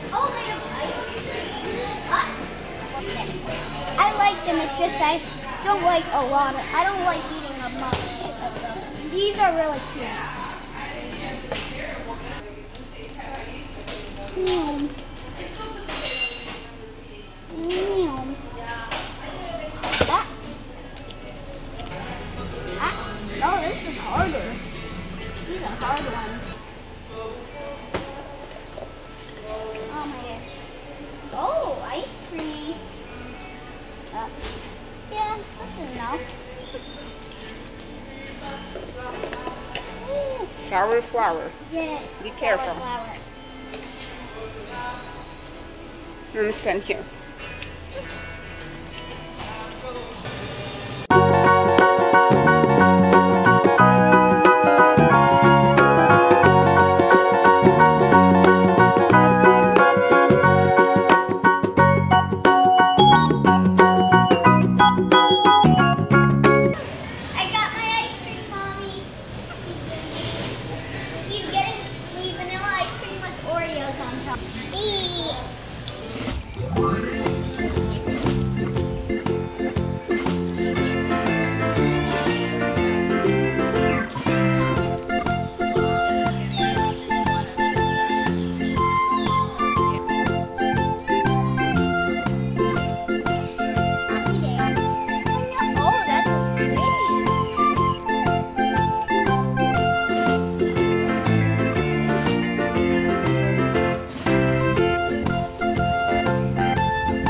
Oh, they have ice cream. I like them. It's just I don't like a lot of. I don't like eating a much of them. These are really cute. No, this is harder. These are hard ones. Oh my gosh. Oh, ice cream. Yeah, that's enough. Sour flour. Yes. Be careful. Flour. Let me stand here. He's getting sweet vanilla ice cream with Oreos on top. Eee.